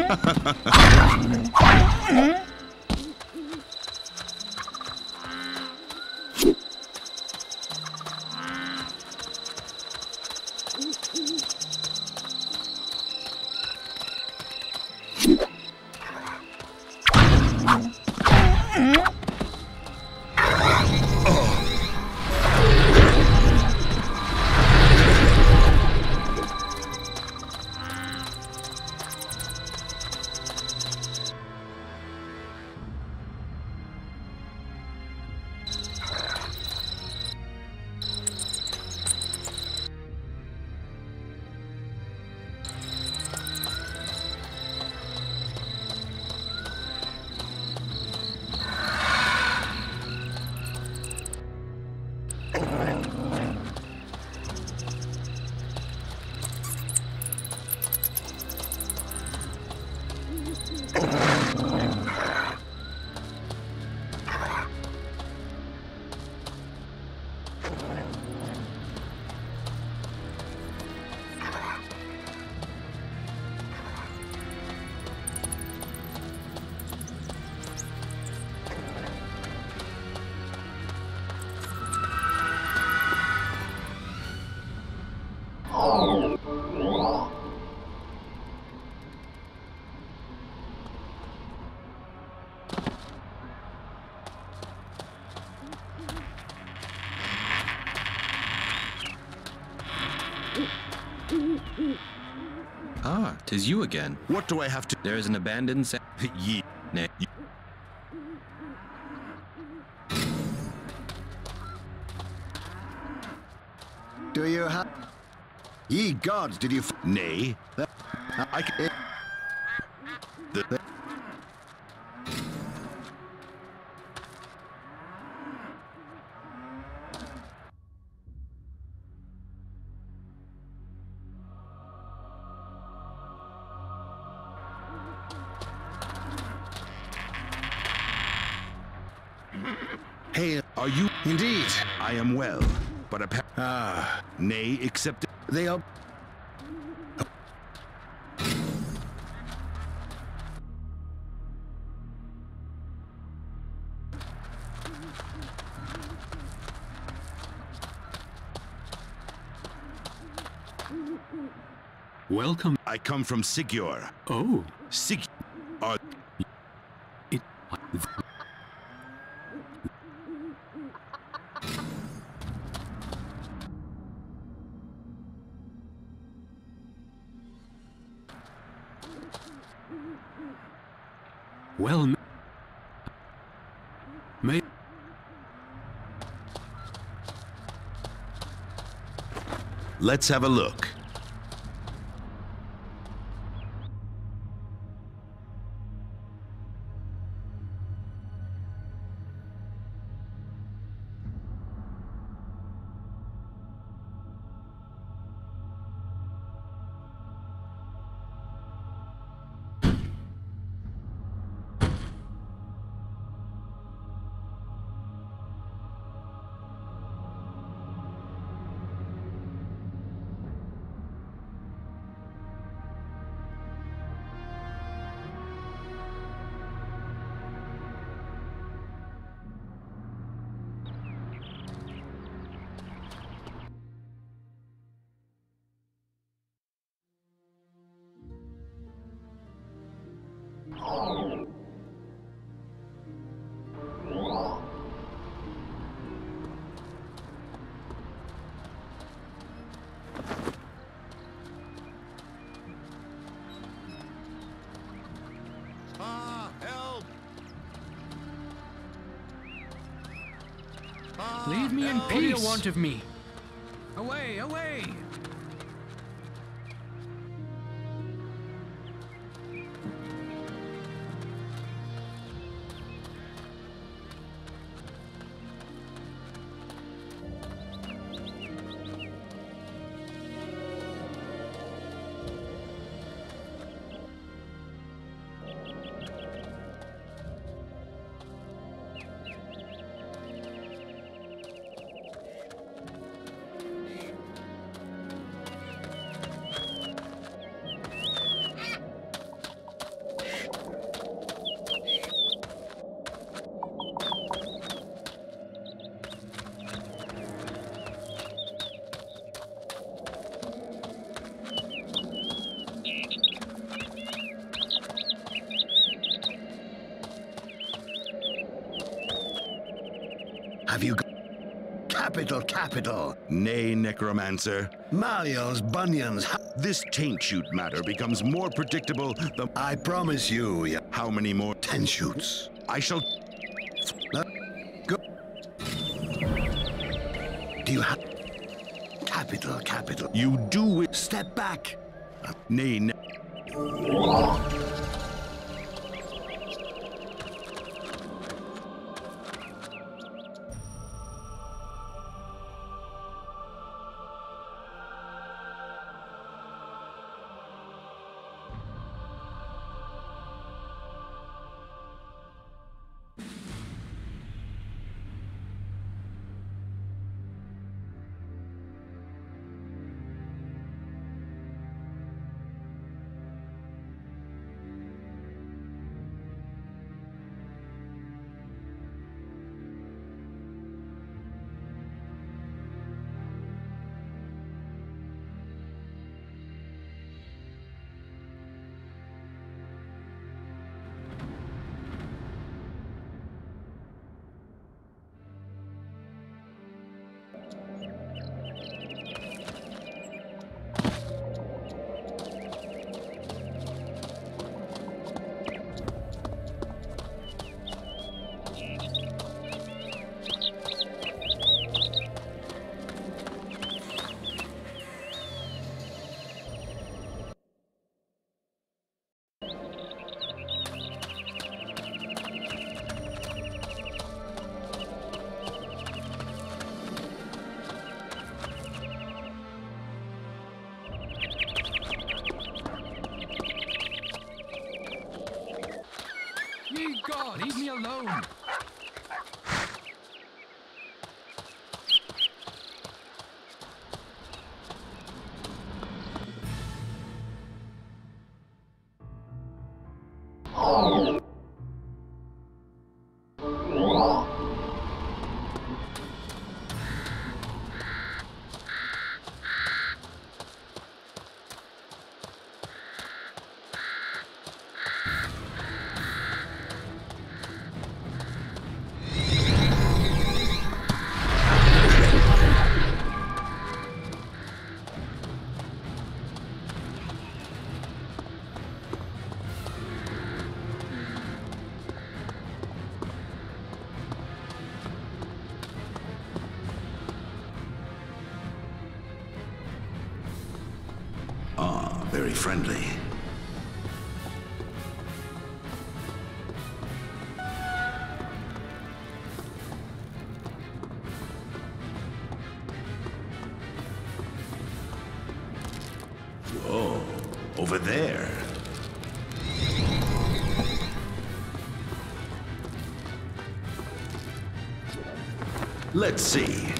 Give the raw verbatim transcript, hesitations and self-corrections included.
Ah, 'tis you again. What do I have to... There is an abandoned sa- Ye... Nay. Do you have... Ye gods, did you... F Nay. That... I can... The... the Hail, are you? Indeed, I am well, but a ah, nay, except they are. Welcome. I come from Sigur. Oh, Sig. Are it. Well, may. Let's have a look. Ah, help! Ah, Leave me in help. peace. What do you want of me? Away, away! Have you got... Capital, capital. Nay, necromancer. Malleol's bunions. This taint shoot matter becomes more predictable the... I promise you, you... How many more? Ten shoots. I shall... Uh, go. Do you have... Capital, capital. You do it. Step back. Uh, nay, ne... Ye God, leave me alone! Very friendly. Whoa, over there. Let's see.